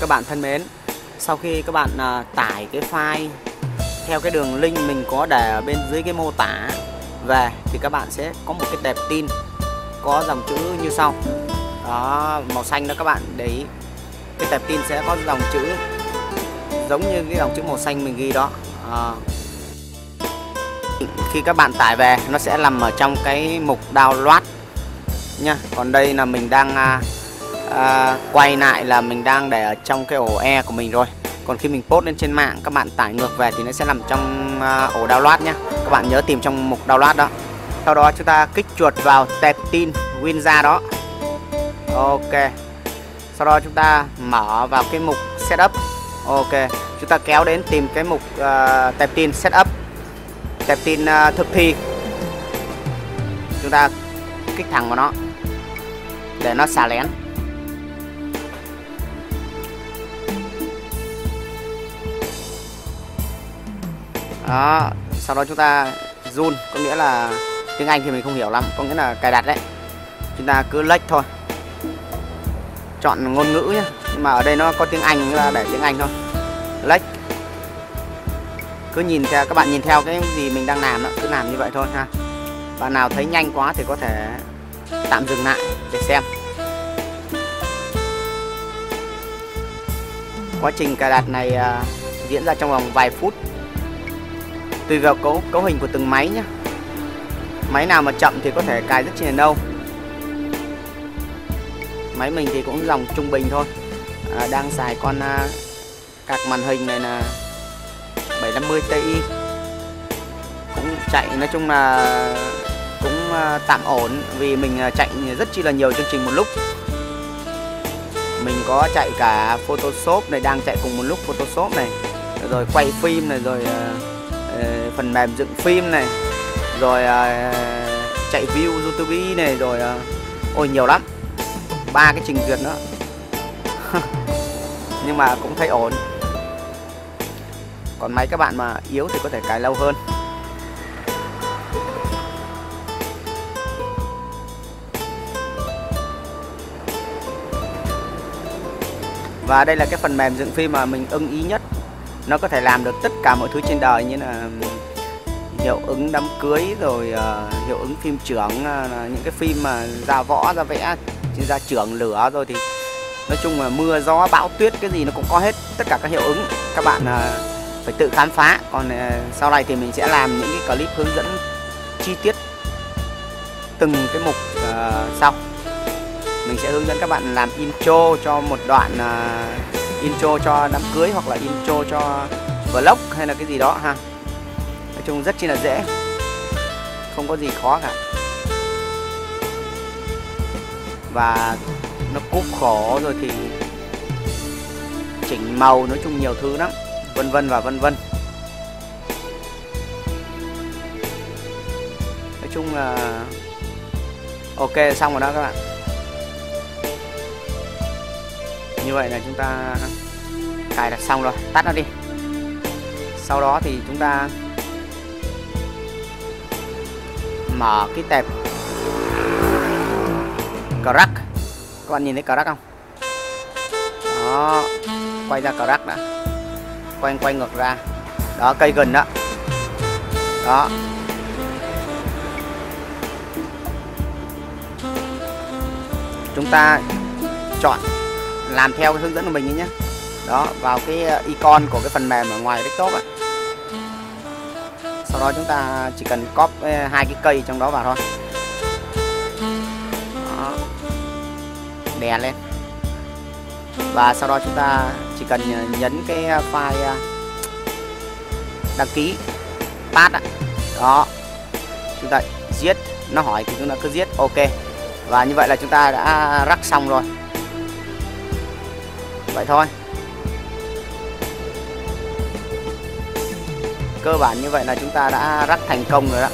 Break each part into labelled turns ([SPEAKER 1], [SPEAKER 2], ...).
[SPEAKER 1] các bạn thân mến, sau khi các bạn tải cái file theo cái đường link mình có để ở bên dưới cái mô tả về thì các bạn sẽ có một cái tệp tin có dòng chữ như sau. Đó, màu xanh đó các bạn để ý. Cái tệp tin sẽ có dòng chữ giống như cái dòng chữ màu xanh mình ghi đó. Khi các bạn tải về nó sẽ nằm ở trong cái mục download nha. Còn đây là mình đang quay lại là mình đang để ở trong cái ổ E của mình rồi. Còn khi mình post lên trên mạng các bạn tải ngược về thì nó sẽ nằm trong ổ download nhé. Các bạn nhớ tìm trong mục download đó. Sau đó chúng ta kích chuột vào tệp tin Winza đó. Ok. Sau đó chúng ta mở vào cái mục setup. Ok. Chúng ta kéo đến tìm cái mục tệp tin setup, tệp tin thực thi. Chúng ta kích thẳng vào nó để nó xả lén. Đó, sau đó chúng ta run, có nghĩa là tiếng Anh thì mình không hiểu lắm, có nghĩa là cài đặt đấy. Chúng ta cứ lệch thôi, chọn ngôn ngữ nhé, nhưng mà ở đây nó có tiếng Anh là để tiếng Anh thôi. Lệch, cứ nhìn theo, các bạn nhìn theo cái gì mình đang làm đó, cứ làm như vậy thôi ha. Bạn nào thấy nhanh quá thì có thể tạm dừng lại để xem. Quá trình cài đặt này diễn ra trong vòng vài phút, tùy vào cấu hình của từng máy nhé. Máy nào mà chậm thì có thể cài rất chi là lâu. Máy mình thì cũng dòng trung bình thôi, đang xài con card màn hình này là 750 Ti, cũng chạy nói chung là cũng tạm ổn, vì mình chạy rất chi là nhiều chương trình một lúc. Mình có chạy cả Photoshop này, đang chạy cùng một lúc Photoshop này, rồi quay phim này, rồi phần mềm dựng phim này, rồi chạy view YouTube này, rồi ôi nhiều lắm, 3 cái trình duyệt nữa. Nhưng mà cũng thấy ổn. Còn máy các bạn mà yếu thì có thể cài lâu hơn. Và đây là cái phần mềm dựng phim mà mình ưng ý nhất. Nó có thể làm được tất cả mọi thứ trên đời, như là hiệu ứng đám cưới, rồi hiệu ứng phim chưởng, những cái phim mà ra võ, ra vẽ, ra chưởng lửa, rồi thì nói chung là mưa gió bão tuyết cái gì nó cũng có hết, tất cả các hiệu ứng. Các bạn phải tự khám phá. Còn sau này thì mình sẽ làm những cái clip hướng dẫn chi tiết từng cái mục sau. Mình sẽ hướng dẫn các bạn làm intro cho một đoạn intro cho đám cưới, hoặc là intro cho vlog hay là cái gì đó ha. Nói chung rất chi là dễ, không có gì khó cả. Và nó cúp khổ rồi thì chỉnh màu, nói chung nhiều thứ lắm, vân vân và vân vân. Nói chung là ok, xong rồi đó các bạn. Như vậy là chúng ta cài đặt xong rồi, tắt nó đi. Sau đó thì chúng ta mở cái tệp crack. Các bạn nhìn thấy crack không? Đó, quay ra crack đã. Quay ngược ra. Đó, cây gần đó. Đó. Chúng ta chọn làm theo cái hướng dẫn của mình nhé. Đó, vào cái icon của cái phần mềm ở ngoài desktop ấy. Sau đó chúng ta chỉ cần copy 2 cái cây trong đó vào thôi. Đó. Đè lên. Và sau đó chúng ta chỉ cần nhấn cái file đăng ký pass. Đó. Chúng ta giết, nó hỏi thì chúng ta cứ giết ok. Và như vậy là chúng ta đã rắc xong rồi. Vậy thôi. Cơ bản như vậy là chúng ta đã rắc thành công rồi đó.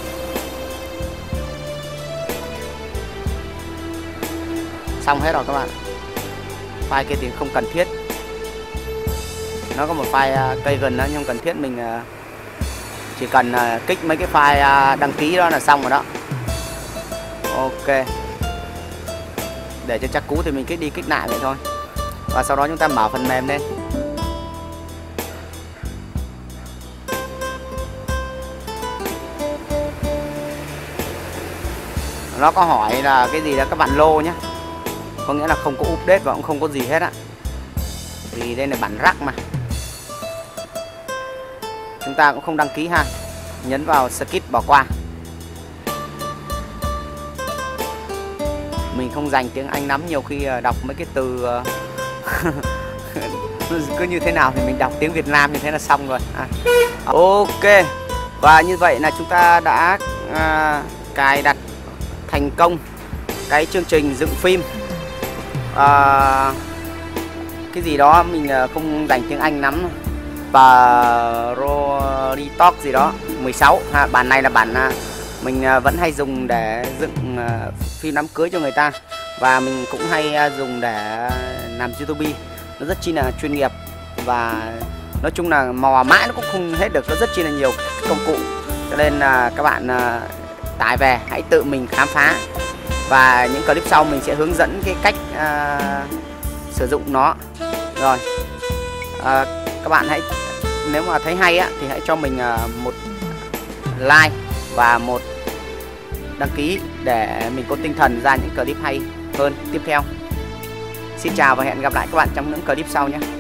[SPEAKER 1] Xong hết rồi các bạn. File kia thì không cần thiết. Nó có một file cây gần đó nhưng không cần thiết. Mình chỉ cần kích mấy cái file đăng ký đó là xong rồi đó. Ok. Để cho chắc cú thì mình kích đi kích lại vậy thôi. Và sau đó chúng ta mở phần mềm lên. Nó có hỏi là cái gì đó các bạn lô nhé, có nghĩa là không có update và cũng không có gì hết á, vì đây là bản rắc mà. Chúng ta cũng không đăng ký ha, nhấn vào skip bỏ qua. Mình không dành tiếng Anh lắm, nhiều khi đọc mấy cái từ cứ như thế nào thì mình đọc tiếng Việt Nam như thế là xong rồi. Ok, và như vậy là chúng ta đã cài đặt thành công cái chương trình dựng phim cái gì đó mình không dành tiếng Anh lắm, Paroditalk gì đó 16 ha. Bản này là bản mình vẫn hay dùng để dựng phim đám cưới cho người ta, và mình cũng hay dùng để làm YouTube. Nó rất chi là chuyên nghiệp, và nói chung là mò mãi nó cũng không hết được, nó rất chi là nhiều công cụ, cho nên là các bạn tải về hãy tự mình khám phá, và những clip sau mình sẽ hướng dẫn cái cách sử dụng nó. Rồi các bạn hãy, nếu mà thấy hay á thì hãy cho mình một like và một đăng ký để mình có tinh thần ra những clip hay hơn tiếp theo. Xin chào và hẹn gặp lại các bạn trong những clip sau nhé.